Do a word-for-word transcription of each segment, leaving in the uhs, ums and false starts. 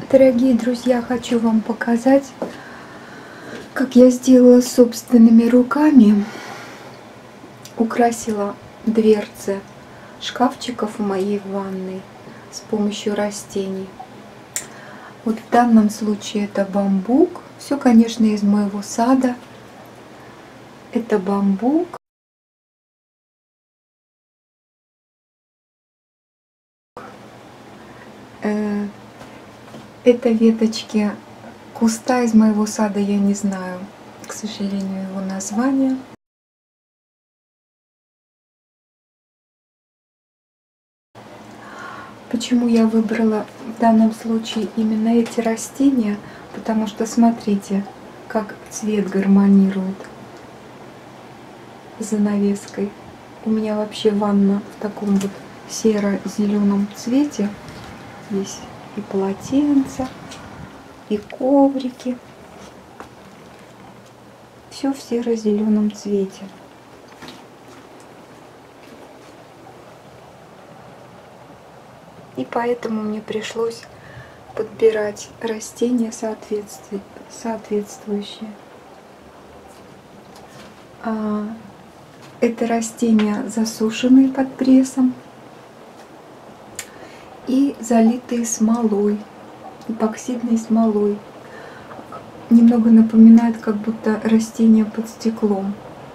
Дорогие друзья, хочу вам показать, как я сделала собственными руками, украсила дверцы шкафчиков в моей ванной с помощью растений. Вот в данном случае это бамбук. Все, конечно, из моего сада. Это бамбук. Это веточки куста из моего сада, я не знаю, к сожалению, его название. Почему я выбрала в данном случае именно эти растения? Потому что смотрите, как цвет гармонирует с занавеской. У меня вообще ванна в таком вот серо-зеленом цвете. Здесь и полотенца, и коврики. Все в серо-зеленом цвете. И поэтому мне пришлось подбирать растения соответствующие. Это растения засушенные под прессом и залитые смолой, эпоксидной смолой. Немного напоминает, как будто растения под стеклом,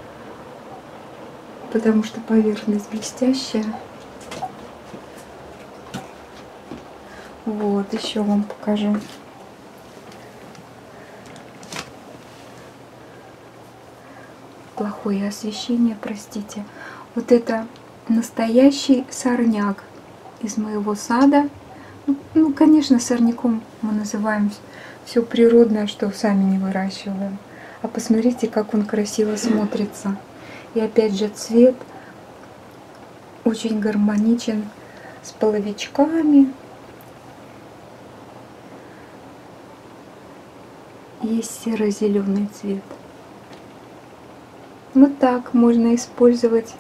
потому что поверхность блестящая. Вот, еще вам покажу. Плохое освещение, простите. Вот это настоящий сорняк из моего сада. Ну, конечно, сорняком мы называем все природное, что сами не выращиваем. А посмотрите, как он красиво смотрится. И опять же цвет очень гармоничен с половичками. Есть серо-зеленый цвет. Вот так можно использовать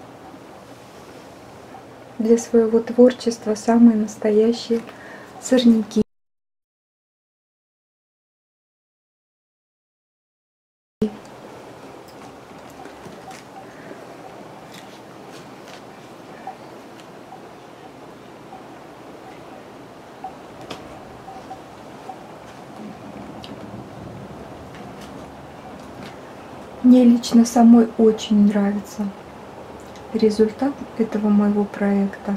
для своего творчества самые настоящие сорняки. Мне лично самой очень нравится результат этого моего проекта.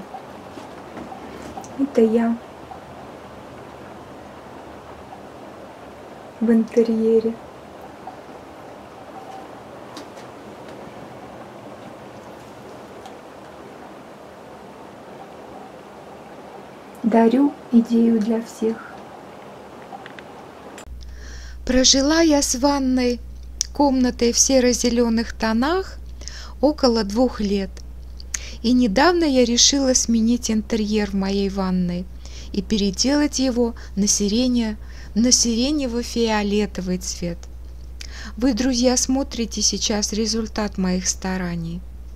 Это я в интерьере. Дарю идею для всех. Прожила я с ванной комнатой в серо-зеленых тонах около двух лет. И недавно я решила сменить интерьер в моей ванной и переделать его на сирене, на сиренево-фиолетовый цвет. Вы, друзья, смотрите сейчас результат моих стараний.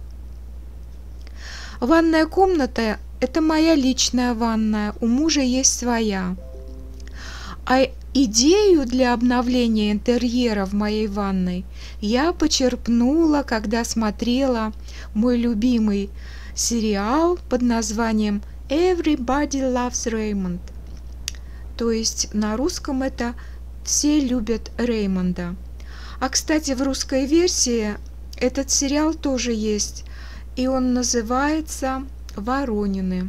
Ванная комната – это моя личная ванная, у мужа есть своя. А идею для обновления интерьера в моей ванной я почерпнула, когда смотрела мой любимый сериал под названием Everybody Loves Raymond. То есть на русском это «Все любят Реймонда». А, кстати, в русской версии этот сериал тоже есть, и он называется «Воронины».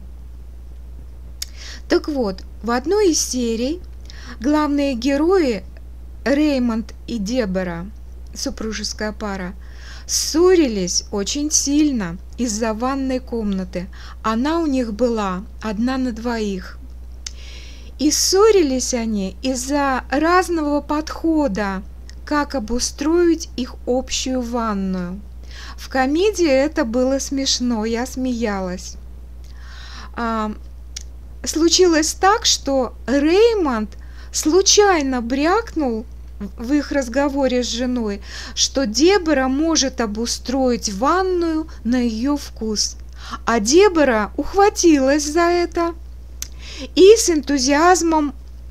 Так вот, в одной из серий главные герои Реймонд и Дебора, супружеская пара, ссорились очень сильно из-за ванной комнаты. Она у них была одна на двоих. И ссорились они из-за разного подхода, как обустроить их общую ванную. В комедии это было смешно, я смеялась. А, случилось так, что Реймонд случайно брякнул в их разговоре с женой, что Дебора может обустроить ванную на ее вкус. А Дебора ухватилась за это и с энтузиазмом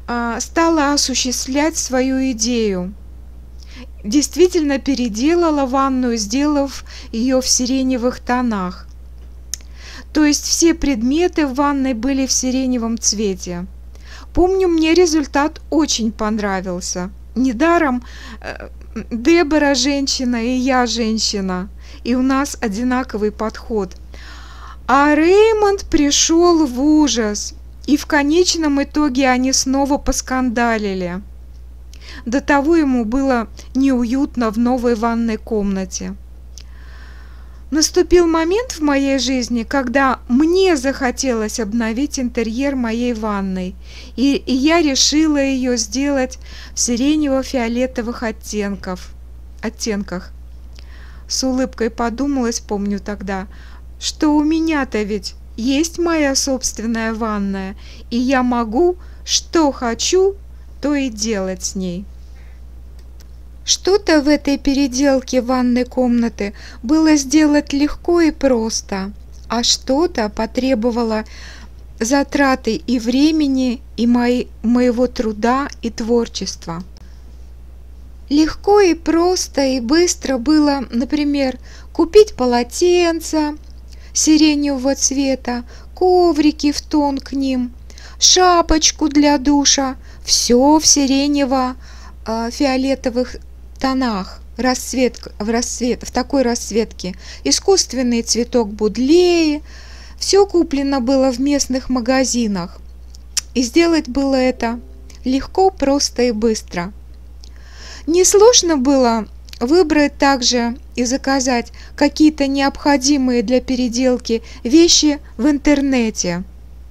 а, стала осуществлять свою идею. Действительно переделала ванную, сделав ее в сиреневых тонах. То есть все предметы в ванной были в сиреневом цвете. Помню, мне результат очень понравился. Недаром э, Дебора женщина и я женщина, и у нас одинаковый подход. А Реймонд пришел в ужас, и в конечном итоге они снова поскандалили. До того ему было неуютно в новой ванной комнате. Наступил момент в моей жизни, когда мне захотелось обновить интерьер моей ванной, и, и я решила ее сделать в сиренево-фиолетовых оттенков, оттенках. С улыбкой подумалось, помню тогда, что у меня-то ведь есть моя собственная ванная, и я могу, что хочу, то и делать с ней. Что-то в этой переделке ванной комнаты было сделать легко и просто, а что-то потребовало затраты и времени, и мои, моего труда и творчества. Легко и просто и быстро было, например, купить полотенца сиреневого цвета, коврики в тон к ним, шапочку для душа, все в сиренево-фиолетовых тонах, расцвет, в, расцвет, в такой расцветке, искусственный цветок будлеи, все куплено было в местных магазинах, и сделать было это легко, просто и быстро. Несложно было выбрать также и заказать какие-то необходимые для переделки вещи в интернете.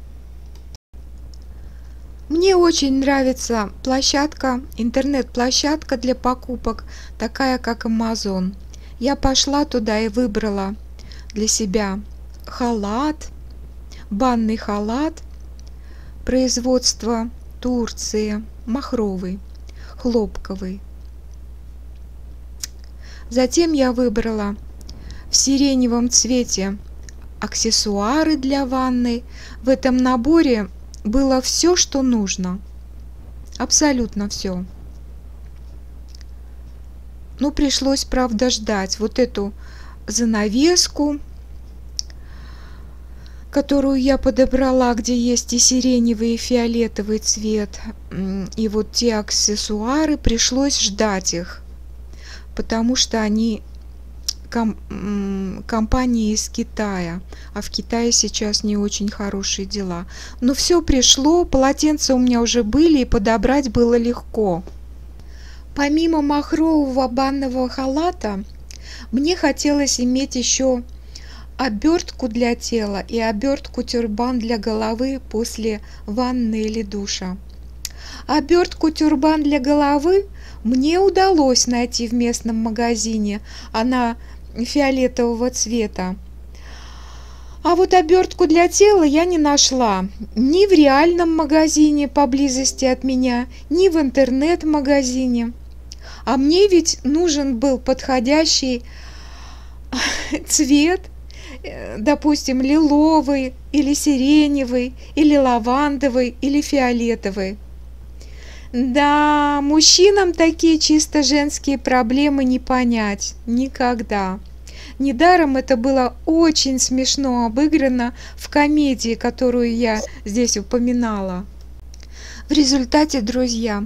Мне очень нравится площадка, интернет-площадка для покупок, такая как Amazon. Я пошла туда и выбрала для себя халат, банный халат, производства Турции, махровый, хлопковый. Затем я выбрала в сиреневом цвете аксессуары для ванны. В этом наборе было все, что нужно. Абсолютно все. Но пришлось, правда, ждать вот эту занавеску, которую я подобрала, где есть и сиреневый, и фиолетовый цвет. И вот те аксессуары, пришлось ждать их, потому что они компании из Китая, а в Китае сейчас не очень хорошие дела. Но все пришло, полотенца у меня уже были, и подобрать было легко. Помимо махрового банного халата, мне хотелось иметь еще обертку для тела и обертку-тюрбан для головы после ванны или душа. Обертку-тюрбан для головы мне удалось найти в местном магазине, она фиолетового цвета. А вот обертку для тела я не нашла ни в реальном магазине поблизости от меня, ни в интернет-магазине. А мне ведь нужен был подходящий цвет, допустим, лиловый, или сиреневый, или лавандовый, или фиолетовый. Да, мужчинам такие чисто женские проблемы не понять никогда. Недаром это было очень смешно обыграно в комедии, которую я здесь упоминала. В результате, друзья,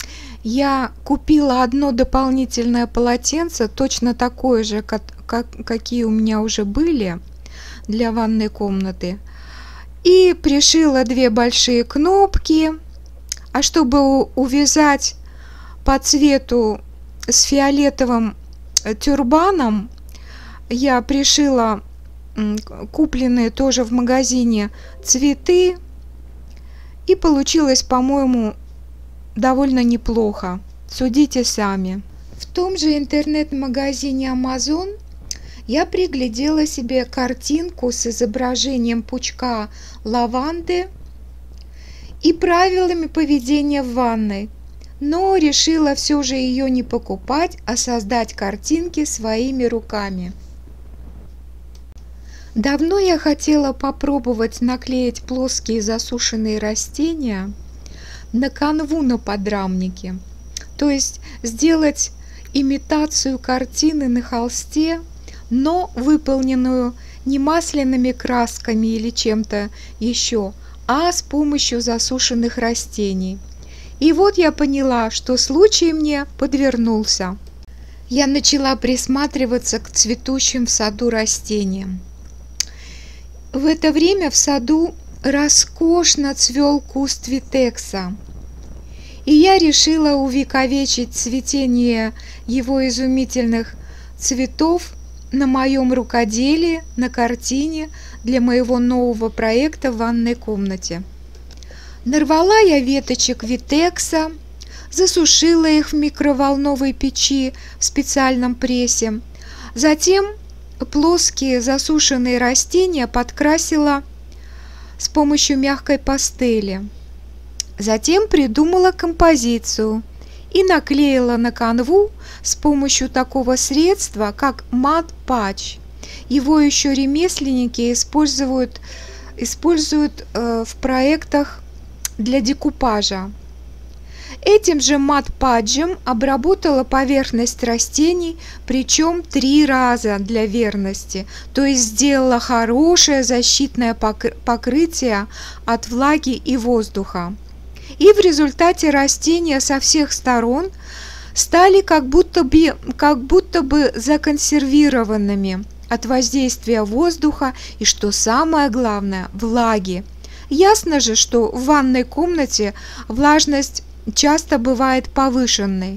я купила одно дополнительное полотенце, точно такое же, как, как, какие у меня уже были для ванной комнаты, и пришила две большие кнопки. А чтобы увязать по цвету с фиолетовым тюрбаном, я пришила купленные тоже в магазине цветы, и получилось, по-моему, довольно неплохо. Судите сами. В том же интернет-магазине Amazon я приглядела себе картинку с изображением пучка лаванды и правилами поведения в ванной, но решила все же ее не покупать, а создать картинки своими руками. Давно я хотела попробовать наклеить плоские засушенные растения на канву на подрамнике, то есть сделать имитацию картины на холсте, но выполненную не масляными красками или чем-то еще, а с помощью засушенных растений. И вот я поняла, что случай мне подвернулся. Я начала присматриваться к цветущим в саду растениям. В это время в саду роскошно цвел куст витекса, и я решила увековечить цветение его изумительных цветов на моем рукоделии, на картине для моего нового проекта в ванной комнате. Нарвала я веточек витекса, засушила их в микроволновой печи в специальном прессе. Затем плоские засушенные растения подкрасила с помощью мягкой пастели. Затем придумала композицию и наклеила на канву с помощью такого средства, как мат-патч. Его еще ремесленники используют, используют э, в проектах для декупажа. Этим же мат-паджем обработала поверхность растений, причем три раза для верности, то есть сделала хорошее защитное покрытие от влаги и воздуха. И в результате растения со всех сторон стали как будто бы, как будто бы законсервированными от воздействия воздуха и, что самое главное, влаги. Ясно же, что в ванной комнате влажность часто бывает повышенной.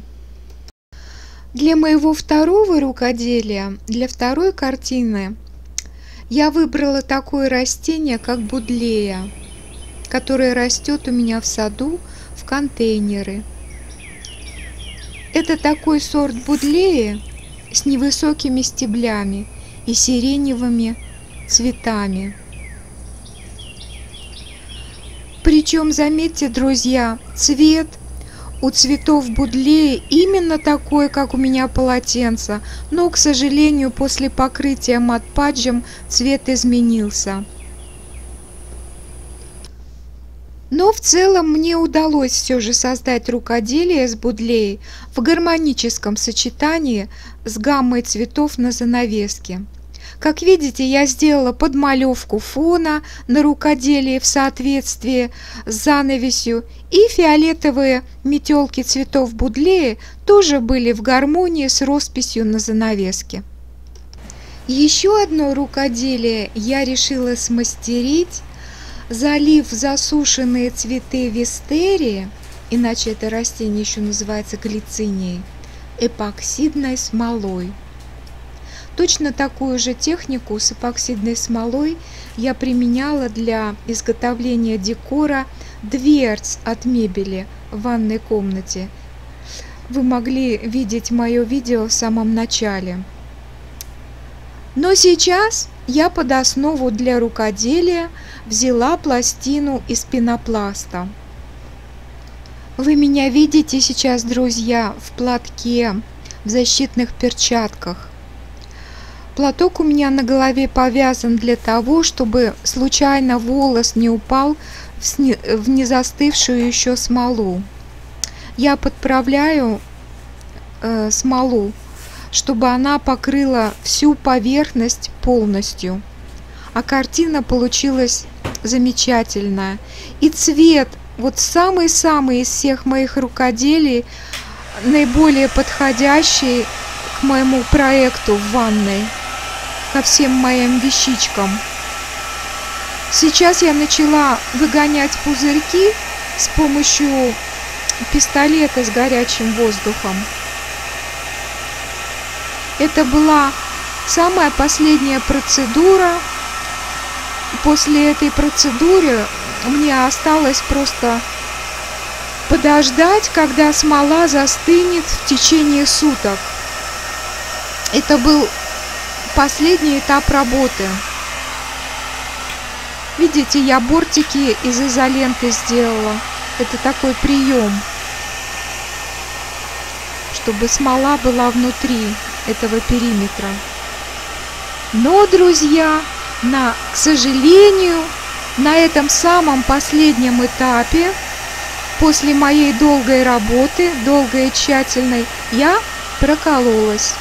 Для моего второго рукоделия, для второй картины, я выбрала такое растение, как будлея, которое растет у меня в саду в контейнеры. Это такой сорт будлеи с невысокими стеблями и сиреневыми цветами. Причем, заметьте, друзья, цвет у цветов будлеи именно такой, как у меня полотенце, но, к сожалению, после покрытия мат-паджем цвет изменился. Но в целом мне удалось все же создать рукоделие с будлеей в гармоническом сочетании с гаммой цветов на занавеске. Как видите, я сделала подмалевку фона на рукоделии в соответствии с занавесью, и фиолетовые метелки цветов будлеи тоже были в гармонии с росписью на занавеске. Еще одно рукоделие я решила смастерить, залив засушенные цветы вистерии, иначе это растение еще называется глицинией, эпоксидной смолой. Точно такую же технику с эпоксидной смолой я применяла для изготовления декора дверц от мебели в ванной комнате. Вы могли видеть мое видео в самом начале. Но сейчас я под основу для рукоделия взяла пластину из пенопласта. Вы меня видите сейчас, друзья, в платке, в защитных перчатках. Платок у меня на голове повязан для того, чтобы случайно волос не упал в незастывшую еще смолу. Я подправляю э, смолу, чтобы она покрыла всю поверхность полностью. А картина получилась замечательная. И цвет, вот самый-самый из всех моих рукоделий, наиболее подходящий к моему проекту в ванной, ко всем моим вещичкам. Сейчас я начала выгонять пузырьки с помощью пистолета с горячим воздухом. Это была самая последняя процедура. После этой процедуры мне осталось просто подождать, когда смола застынет в течение суток. Это был последний этап работы. Видите, я бортики из изоленты сделала. Это такой прием, чтобы смола была внутри этого периметра. Но, друзья, на, к сожалению, на этом самом последнем этапе После моей долгой работы, долгой и тщательной, я прокололась.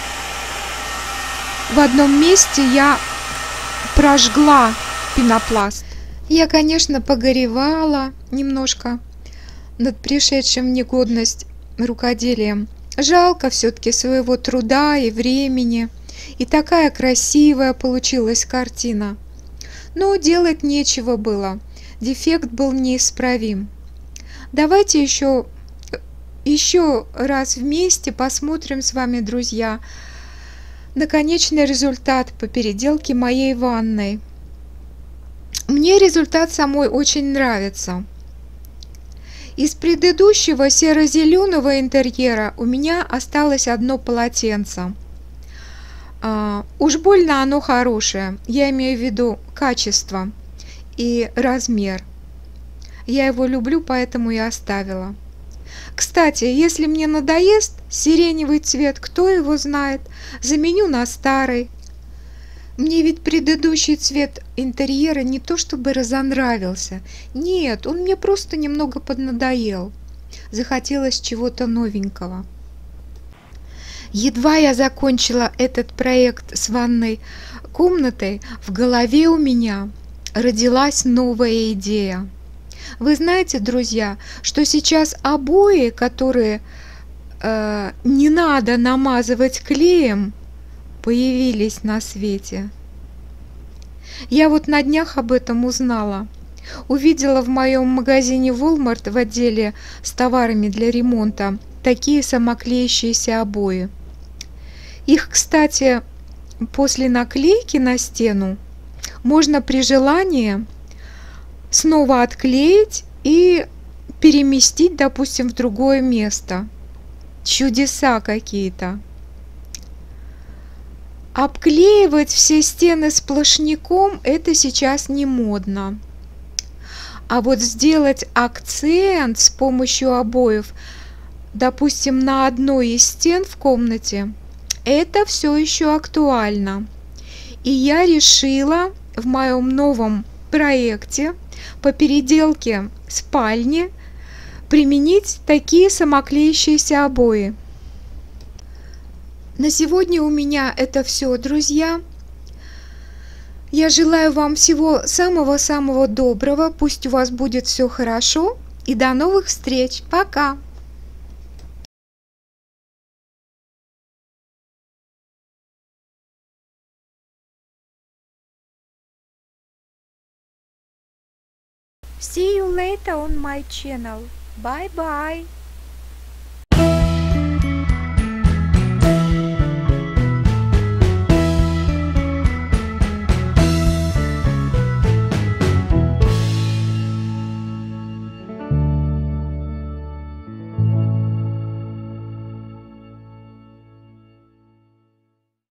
В одном месте я прожгла пенопласт. Я, конечно, погоревала немножко над пришедшим в негодность рукоделием. Жалко все-таки своего труда и времени. И такая красивая получилась картина. Но делать нечего было. Дефект был неисправим. Давайте еще, еще раз вместе посмотрим с вами, друзья, на конечный результат по переделке моей ванной. Мне результат самой очень нравится. Из предыдущего серо-зеленого интерьера у меня осталось одно полотенце. А, уж больно оно хорошее, я имею в виду качество и размер. Я его люблю, поэтому и оставила. Кстати, если мне надоест сиреневый цвет, кто его знает, заменю на старый. Мне ведь предыдущий цвет интерьера не то чтобы разонравился. Нет, он мне просто немного поднадоел. Захотелось чего-то новенького. Едва я закончила этот проект с ванной комнатой, в голове у меня родилась новая идея. Вы знаете, друзья, что сейчас обои, которые э, не надо намазывать клеем, появились на свете. Я вот на днях об этом узнала. Увидела в моем магазине Walmart в отделе с товарами для ремонта такие самоклеящиеся обои. Их, кстати, после наклейки на стену можно при желании снова отклеить и переместить, допустим, в другое место. Чудеса какие-то. Обклеивать все стены сплошняком — это сейчас не модно. А вот сделать акцент с помощью обоев, допустим, на одной из стен в комнате, это все еще актуально. И я решила в моем новом проекте по переделке спальни применить такие самоклеящиеся обои. На сегодня у меня это все, друзья. Я желаю вам всего самого-самого доброго. Пусть у вас будет все хорошо. И до новых встреч. Пока! See you later on my channel. Bye bye.